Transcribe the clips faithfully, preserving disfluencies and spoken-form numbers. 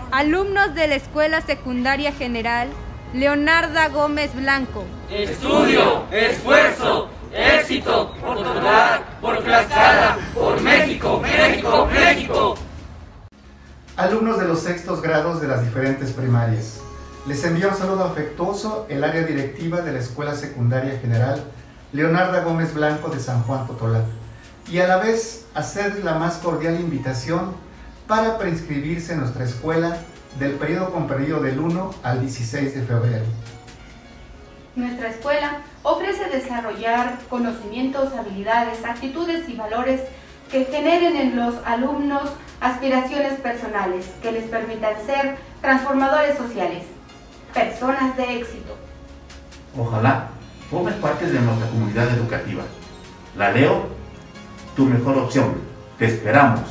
Alumnos de la Escuela Secundaria General Leonarda Gómez Blanco. Estudio, esfuerzo, éxito, por Totonac, por Tlaxcala, por México, México, México. Alumnos de los sextos grados de las diferentes primarias, les envía un saludo afectuoso el área directiva de la Escuela Secundaria General Leonarda Gómez Blanco de San Juan Totolac, y a la vez hacer la más cordial invitación para preinscribirse en nuestra escuela del periodo comprendido del uno al dieciséis de febrero. Nuestra escuela ofrece desarrollar conocimientos, habilidades, actitudes y valores que generen en los alumnos aspiraciones personales que les permitan ser transformadores sociales, personas de éxito. Ojalá formes parte de nuestra comunidad educativa. La Leo, tu mejor opción. Te esperamos.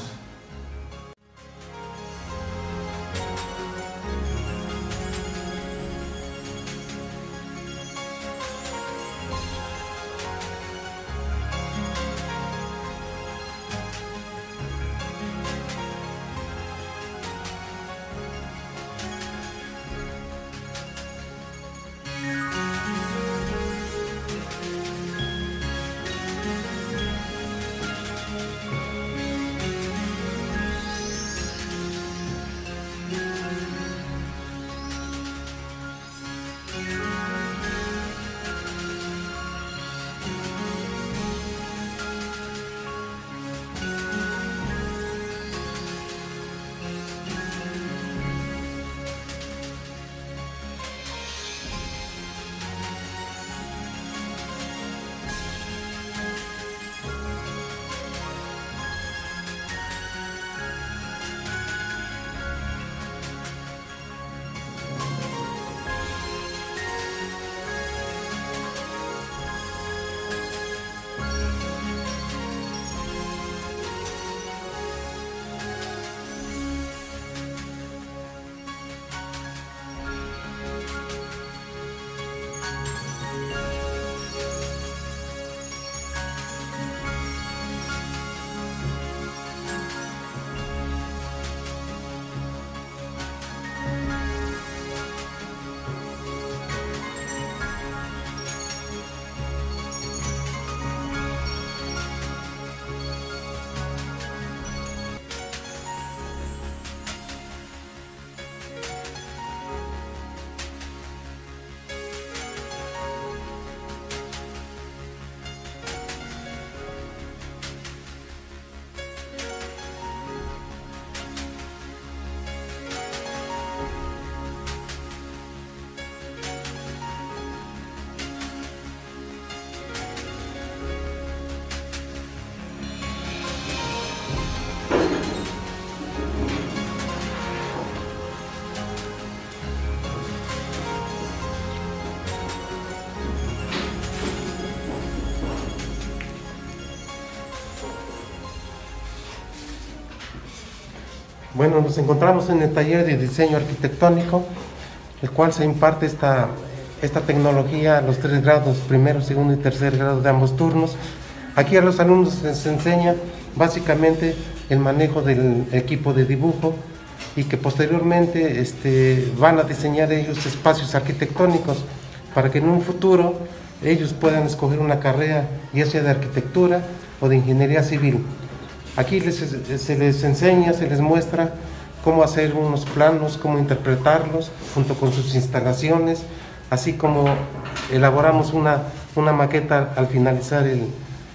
Bueno, nos encontramos en el taller de diseño arquitectónico, el cual se imparte esta, esta tecnología a los tres grados, primero, segundo y tercer grado de ambos turnos. Aquí a los alumnos se les enseña básicamente el manejo del equipo de dibujo y que posteriormente este, van a diseñar ellos espacios arquitectónicos para que en un futuro ellos puedan escoger una carrera, ya sea de arquitectura o de ingeniería civil. Aquí les, se les enseña, se les muestra cómo hacer unos planos, cómo interpretarlos, junto con sus instalaciones, así como elaboramos una, una maqueta al finalizar el,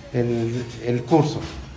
el, el curso.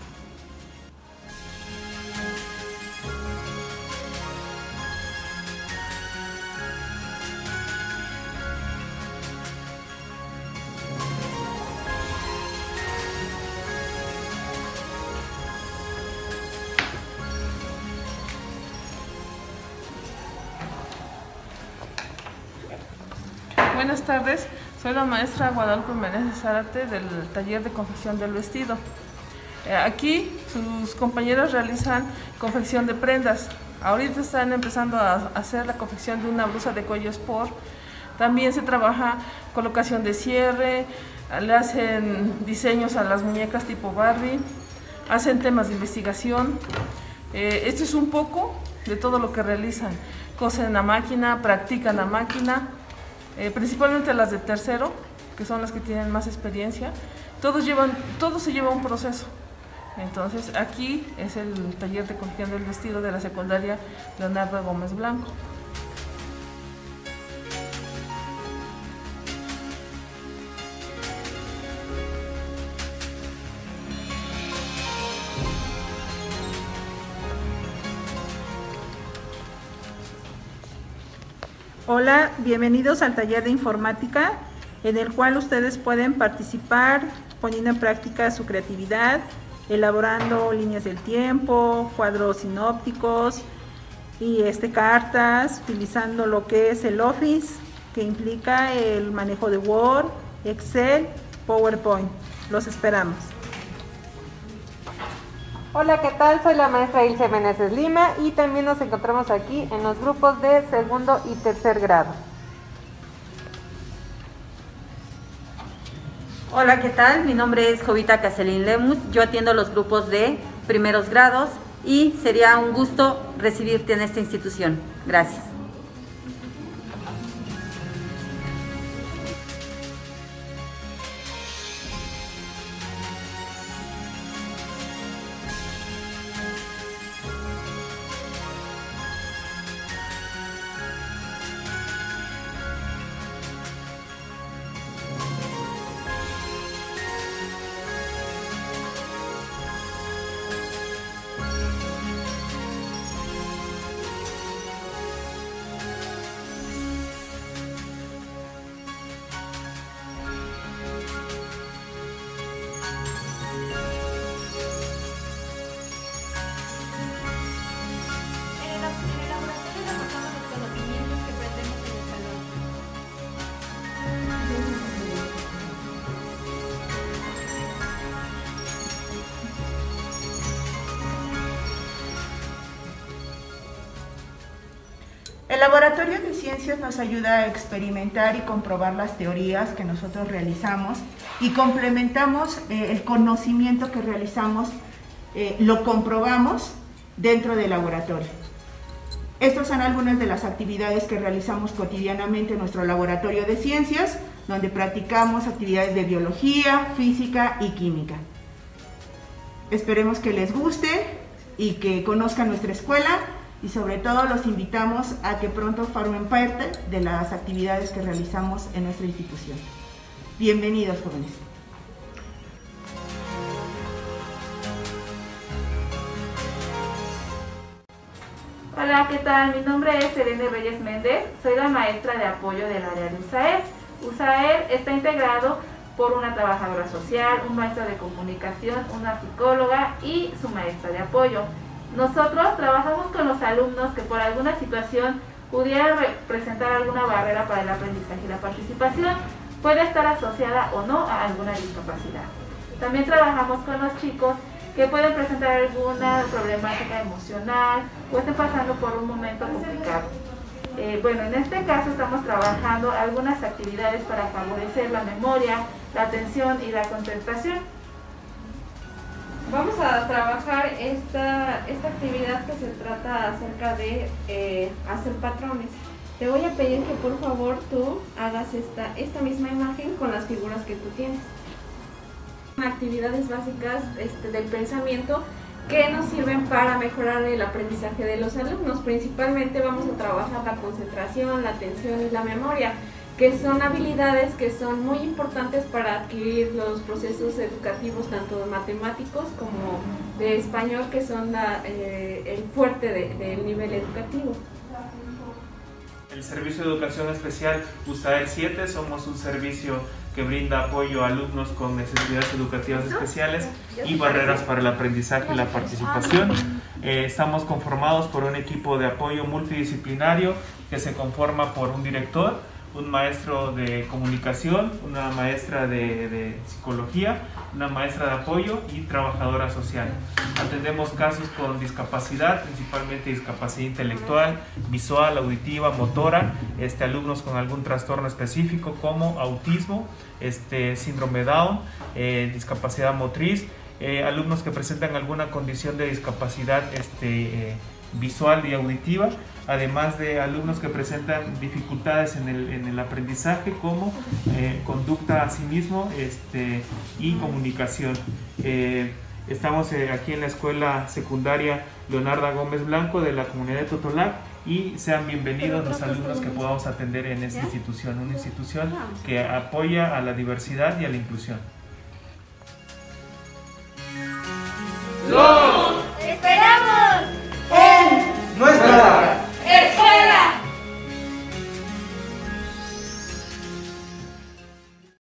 Buenas tardes, soy la maestra Guadalupe Meneses Zárate del taller de confección del vestido. Aquí sus compañeros realizan confección de prendas. Ahorita están empezando a hacer la confección de una blusa de cuello sport. También se trabaja colocación de cierre, le hacen diseños a las muñecas tipo Barbie, hacen temas de investigación. Eh, esto es un poco de todo lo que realizan. Cosen a máquina, practican a máquina, eh, principalmente las de tercero, que son las que tienen más experiencia. Todos llevan, todo se lleva un proceso. Entonces aquí es el taller de confección del vestido de la secundaria Leonarda Gómez Blanco. Hola, bienvenidos al taller de informática, en el cual ustedes pueden participar poniendo en práctica su creatividad, elaborando líneas del tiempo, cuadros sinópticos y este, cartas, utilizando lo que es el Office, que implica el manejo de Word, Excel, PowerPoint. Los esperamos. Hola, ¿qué tal? Soy la maestra Ilse Meneses Lima y también nos encontramos aquí en los grupos de segundo y tercer grado. Hola, ¿qué tal? Mi nombre es Jovita Caselín Lemus, yo atiendo los grupos de primeros grados y sería un gusto recibirte en esta institución. Gracias. El laboratorio de ciencias nos ayuda a experimentar y comprobar las teorías que nosotros realizamos y complementamos eh, el conocimiento que realizamos, eh, lo comprobamos dentro del laboratorio. Estas son algunas de las actividades que realizamos cotidianamente en nuestro laboratorio de ciencias, donde practicamos actividades de biología, física y química. Esperemos que les guste y que conozcan nuestra escuela. Y sobre todo los invitamos a que pronto formen parte de las actividades que realizamos en nuestra institución. Bienvenidos, jóvenes. Hola, ¿qué tal? Mi nombre es Serene Reyes Méndez, soy la maestra de apoyo del área de USAER. USAER está integrado por una trabajadora social, un maestro de comunicación, una psicóloga y su maestra de apoyo. Nosotros trabajamos con los alumnos que por alguna situación pudiera representar alguna barrera para el aprendizaje y la participación, puede estar asociada o no a alguna discapacidad. También trabajamos con los chicos que pueden presentar alguna problemática emocional o estén pasando por un momento complicado. Eh, bueno, en este caso estamos trabajando algunas actividades para favorecer la memoria, la atención y la concentración. Vamos a trabajar esta, esta actividad que se trata acerca de eh, hacer patrones. Te voy a pedir que por favor tú hagas esta, esta misma imagen con las figuras que tú tienes. Actividades básicas este, del pensamiento que nos sirven para mejorar el aprendizaje de los alumnos. Principalmente vamos a trabajar la concentración, la atención y la memoria, que son habilidades que son muy importantes para adquirir los procesos educativos, tanto de matemáticos como de español, que son la, eh, el fuerte de, del nivel educativo. El Servicio de Educación Especial USAER siete somos un servicio que brinda apoyo a alumnos con necesidades educativas especiales y barreras para el aprendizaje y la participación. Eh, estamos conformados por un equipo de apoyo multidisciplinario que se conforma por un director, un maestro de comunicación, una maestra de, de psicología, una maestra de apoyo y trabajadora social. Atendemos casos con discapacidad, principalmente discapacidad intelectual, visual, auditiva, motora, este, alumnos con algún trastorno específico como autismo, este, síndrome Down, eh, discapacidad motriz eh, alumnos que presentan alguna condición de discapacidad este, eh, visual y auditiva, además de alumnos que presentan dificultades en el, en el aprendizaje como eh, conducta a sí mismo este, y comunicación. Eh, estamos eh, aquí en la escuela secundaria Leonarda Gómez Blanco de la comunidad de Totolac y sean bienvenidos los alumnos que podamos atender en esta institución, una institución que apoya a la diversidad y a la inclusión.